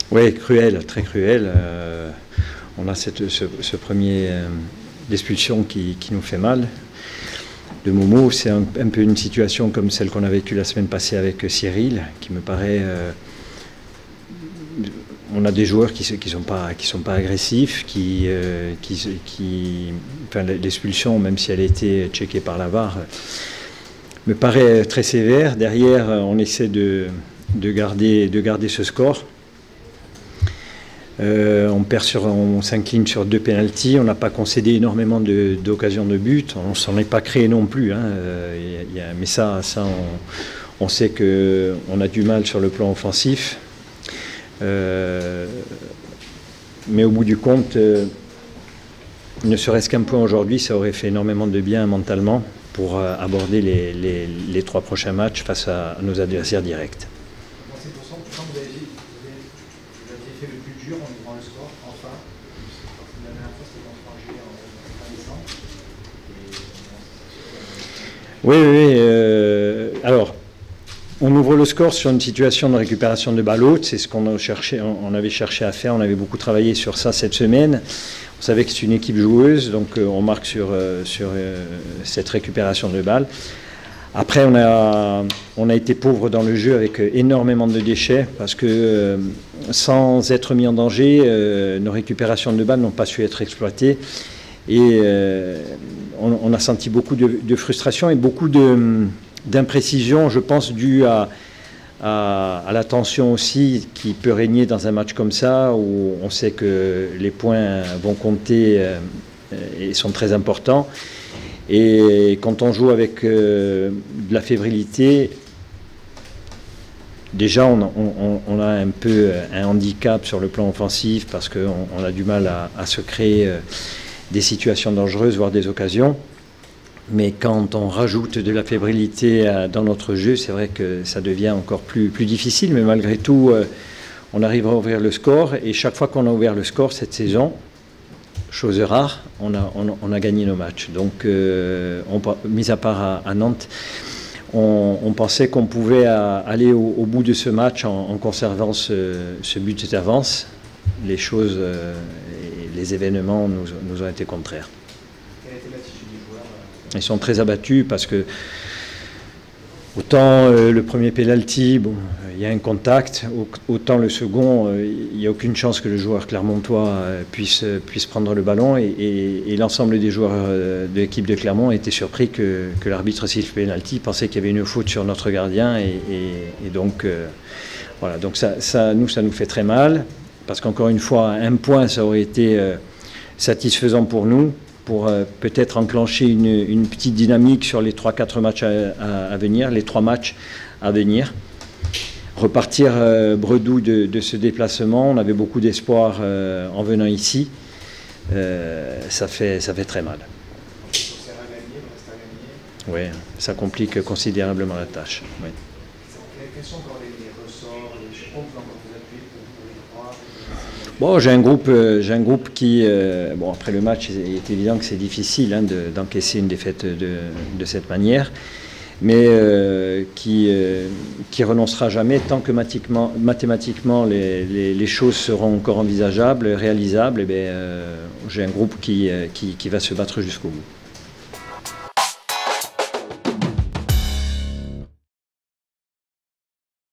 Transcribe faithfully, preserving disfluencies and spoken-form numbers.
Oui, cruel, très cruel. Euh, on a cette, ce, ce premier euh, expulsion qui, qui nous fait mal. De Momo, c'est un, un peu une situation comme celle qu'on a vécue la semaine passée avec Cyril, qui me paraît... Euh, on a des joueurs qui ne qui sont, sont pas agressifs, qui... Euh, qui, qui enfin, l'expulsion, même si elle a été checkée par la V A R, me paraît très sévère. Derrière, on essaie de, de, garder, de garder ce score. Euh, on perd sur, on s'incline sur deux pénaltys. On n'a pas concédé énormément d'occasions de, de but. On ne s'en est pas créé non plus. Hein. Euh, y a, mais ça, ça on, on sait qu'on a du mal sur le plan offensif. Euh, mais au bout du compte, euh, ne serait-ce qu'un point aujourd'hui, ça aurait fait énormément de bien mentalement pour euh, aborder les, les, les trois prochains matchs face à, à nos adversaires directs. Fait le plus dur en ouvrant le score, enfin. La dernière fois, c'était contre Angers en fin décembre. Oui, oui. Euh, alors, on ouvre le score sur une situation de récupération de balle haute. C'est ce qu'on on avait cherché à faire. On avait beaucoup travaillé sur ça cette semaine. On savait que c'est une équipe joueuse, donc euh, on marque sur, euh, sur euh, cette récupération de balles. Après, on a, on a été pauvre dans le jeu avec énormément de déchets parce que euh, sans être mis en danger, euh, nos récupérations de balles n'ont pas su être exploitées. Et euh, on, on a senti beaucoup de, de frustration et beaucoup d'imprécision, je pense, due à, à, à la tension aussi qui peut régner dans un match comme ça, où on sait que les points vont compter euh, et sont très importants. Et quand on joue avec euh, de la fébrilité, déjà on, on, on a un peu un handicap sur le plan offensif parce qu'on on a du mal à, à se créer euh, des situations dangereuses, voire des occasions. Mais quand on rajoute de la fébrilité euh, dans notre jeu, c'est vrai que ça devient encore plus, plus difficile. Mais malgré tout, euh, on arrive à ouvrir le score. Et chaque fois qu'on a ouvert le score cette saison, chose rare, on a, on, on a gagné nos matchs. Donc, euh, on, mis à part à, à Nantes, on, on pensait qu'on pouvait à, aller au, au bout de ce match en, en conservant ce, ce but d'avance. Les choses euh, et les événements nous, nous ont été contraires. Quelle était l'attitude des joueurs? Ils sont très abattus parce que autant euh, le premier penalty, bon, il y a un contact, autant le second, euh, il n'y a aucune chance que le joueur clermontois euh, puisse, puisse prendre le ballon. Et, et, et l'ensemble des joueurs euh, de l'équipe de Clermont étaient surpris que, que l'arbitre siffle penalty, pensait qu'il y avait une faute sur notre gardien. Et, et, et donc, euh, voilà, donc ça, ça, nous, ça nous fait très mal, parce qu'encore une fois, un point, ça aurait été euh, satisfaisant pour nous, pour euh, peut-être enclencher une, une petite dynamique sur les trois quatre matchs à, à, à venir, les trois matchs à venir. Repartir euh, bredouille de, de ce déplacement, on avait beaucoup d'espoir euh, en venant ici, euh, ça, fait, ça fait très mal. Oui, ça complique considérablement la tâche. Oui. Quels sont encore les, les ressorts, les choses que vous appuyez pour pouvoir y croire? Bon, j'ai un groupe, euh, j'ai un groupe qui, euh, bon, après le match, il est évident que c'est difficile hein, d'encaisser de, une défaite de, de cette manière, mais euh, qui euh, qui renoncera jamais tant que mathématiquement, mathématiquement les, les, les choses seront encore envisageables, réalisables. Et bien, euh, j'ai un groupe qui, qui, qui va se battre jusqu'au bout.